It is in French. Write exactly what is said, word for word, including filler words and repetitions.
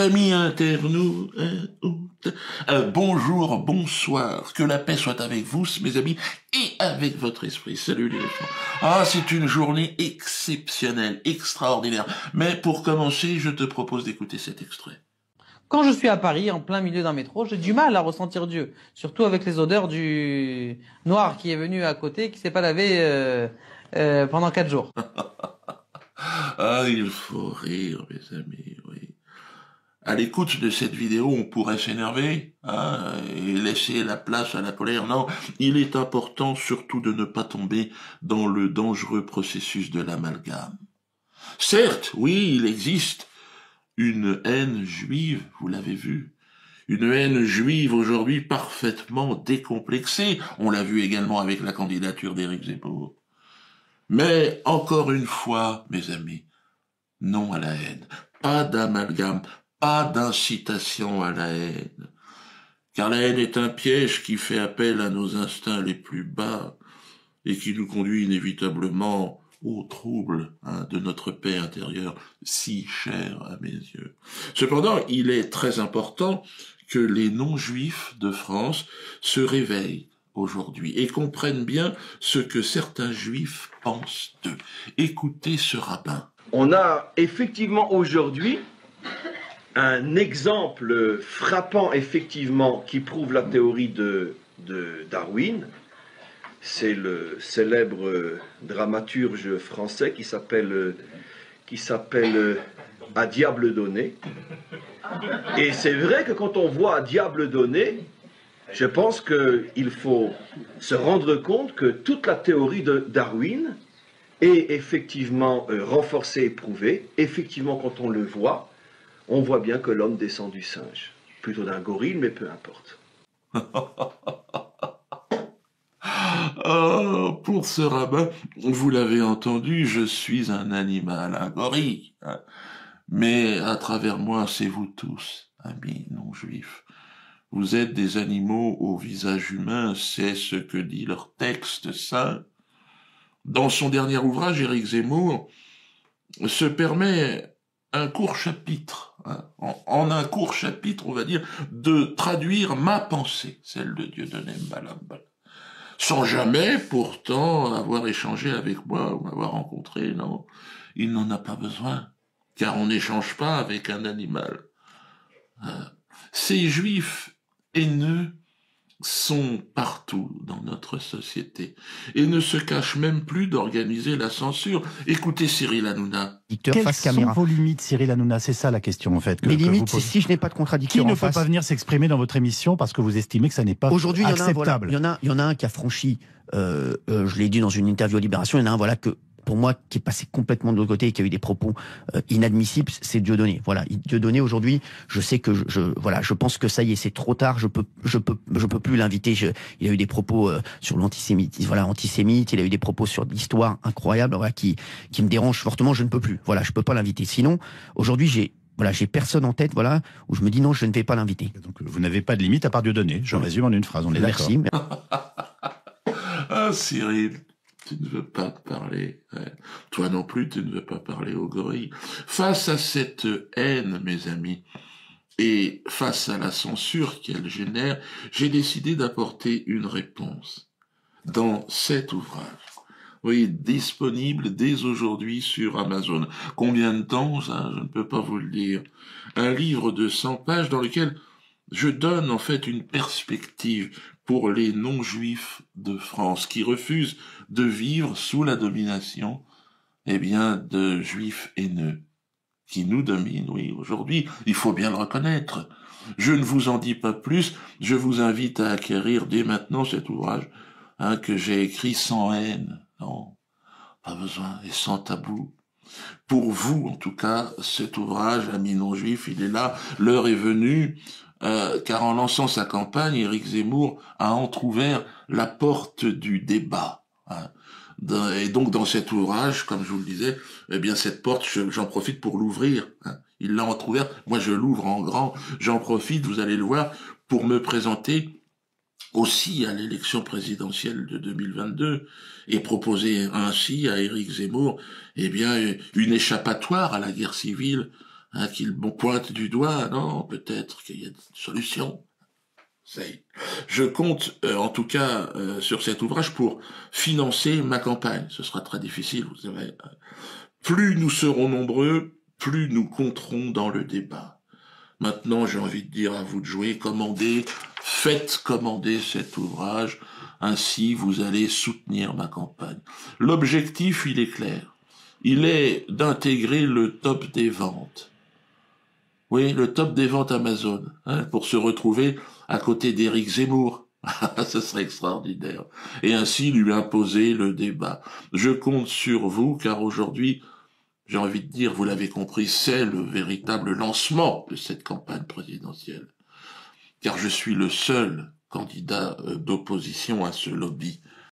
amis internautes, euh, bonjour, bonsoir, que la paix soit avec vous, mes amis, et avec votre esprit. Salut les enfants. Ah, c'est une journée exceptionnelle, extraordinaire. Mais pour commencer, je te propose d'écouter cet extrait. Quand je suis à Paris, en plein milieu d'un métro, j'ai du mal à ressentir Dieu. Surtout avec les odeurs du noir qui est venu à côté, qui s'est pas lavé euh, euh, pendant quatre jours. Ah, il faut rire, mes amis, oui. À l'écoute de cette vidéo, on pourrait s'énerver, hein, et laisser la place à la colère. Non, il est important surtout de ne pas tomber dans le dangereux processus de l'amalgame. Certes, oui, il existe une haine juive, vous l'avez vu, une haine juive aujourd'hui parfaitement décomplexée. On l'a vu également avec la candidature d'Éric Zemmour. Mais encore une fois, mes amis, non à la haine, pas d'amalgame, pas d'incitation à la haine. Car la haine est un piège qui fait appel à nos instincts les plus bas et qui nous conduit inévitablement au trouble hein, de notre paix intérieure, si chère à mes yeux. Cependant, il est très important que les non-juifs de France se réveillent aujourd'hui et comprennent bien ce que certains juifs pensent d'eux. Écoutez ce rabbin. On a effectivement aujourd'hui un exemple frappant effectivement qui prouve la théorie de, de Darwin. C'est le célèbre dramaturge français qui s'appelle qui s'appelle À diable donné. Et c'est vrai que quand on voit À diable donné, je pense qu'il faut se rendre compte que toute la théorie de Darwin est effectivement euh, renforcée et prouvée. Effectivement, quand on le voit, on voit bien que l'homme descend du singe. Plutôt d'un gorille, mais peu importe. Oh, pour ce rabbin, vous l'avez entendu, je suis un animal, un gorille. Hein. Mais à travers moi, c'est vous tous, amis non-juifs. Vous êtes des animaux au visage humain, c'est ce que dit leur texte saint. Dans son dernier ouvrage, Éric Zemmour se permet un court chapitre, hein, en, en un court chapitre, on va dire, de traduire ma pensée, celle de Dieudonné Mbala, sans jamais, pourtant, avoir échangé avec moi ou m'avoir rencontré, non, il n'en a pas besoin, car on n'échange pas avec un animal. Hein. Ces juifs haineux sont partout dans notre société et ne se cachent même plus d'organiser la censure. Écoutez Cyril Hanouna. Quelles face sont caméra. Vos limites, Cyril Hanouna? C'est ça la question en fait. Que, Mes que limites, c'est si je n'ai pas de contradicteur Qui ne en peut face... pas venir s'exprimer dans votre émission parce que vous estimez que ça n'est pas Aujourd'hui, acceptable. Il y en a, il y en a un qui a franchi, euh, euh, je l'ai dit dans une interview à Libération, il y en a un voilà que pour moi, qui est passé complètement de l'autre côté et qui a eu des propos euh, inadmissibles, c'est Dieudonné. Voilà, Dieudonné aujourd'hui, je sais que je, je, voilà, je pense que ça y est, c'est trop tard. Je peux, je peux, je peux plus l'inviter. Il a eu des propos euh, sur l'antisémitisme, voilà, antisémite. Il a eu des propos sur l'histoire incroyable, voilà, qui, qui me dérange fortement. Je ne peux plus. Voilà, je peux pas l'inviter. Sinon, aujourd'hui, j'ai Voilà, j'ai personne en tête, voilà, où je me dis non, je ne vais pas l'inviter. Donc vous n'avez pas de limite à part Dieudonné. Je oui. résume en une phrase. On est d'accord. Merci. Ah, Cyril. Tu ne veux pas parler. Ouais. Toi non plus, tu ne veux pas parler aux gorilles. Face à cette haine, mes amis, et face à la censure qu'elle génère, j'ai décidé d'apporter une réponse dans cet ouvrage. Oui, disponible dès aujourd'hui sur Amazon. Combien de temps, ça, je ne peux pas vous le dire. Un livre de cent pages dans lequel je donne en fait une perspective pour les non-juifs de France qui refusent de vivre sous la domination, eh bien, de juifs haineux qui nous dominent. Oui, aujourd'hui, il faut bien le reconnaître. Je ne vous en dis pas plus. Je vous invite à acquérir dès maintenant cet ouvrage hein, que j'ai écrit sans haine. Non, pas besoin et sans tabou. Pour vous, en tout cas, cet ouvrage, amis non-juifs, il est là. L'heure est venue. Euh, car en lançant sa campagne, Éric Zemmour a entrouvert la porte du débat. Hein. Et donc dans cet ouvrage, comme je vous le disais, eh bien cette porte, j'en profite pour l'ouvrir. Hein. Il l'a entrouverte, moi je l'ouvre en grand, j'en profite, vous allez le voir, pour me présenter aussi à l'élection présidentielle de deux mille vingt-deux et proposer ainsi à Éric Zemmour, eh bien une échappatoire à la guerre civile hein, qu'il pointe du doigt. Non, peut-être qu'il y a une solution. Ça y est. Je compte, euh, en tout cas, euh, sur cet ouvrage pour financer ma campagne. Ce sera très difficile, vous savez. Plus nous serons nombreux, plus nous compterons dans le débat. Maintenant, j'ai envie de dire à vous de jouer, commandez, faites commander cet ouvrage, ainsi vous allez soutenir ma campagne. L'objectif, il est clair. Il est d'intégrer le top des ventes. Oui, le top des ventes Amazon, hein, pour se retrouver à côté d'Éric Zemmour. Ce serait extraordinaire. Et ainsi lui imposer le débat. Je compte sur vous, car aujourd'hui, j'ai envie de dire, vous l'avez compris, c'est le véritable lancement de cette campagne présidentielle. Car je suis le seul candidat d'opposition à ce lobby.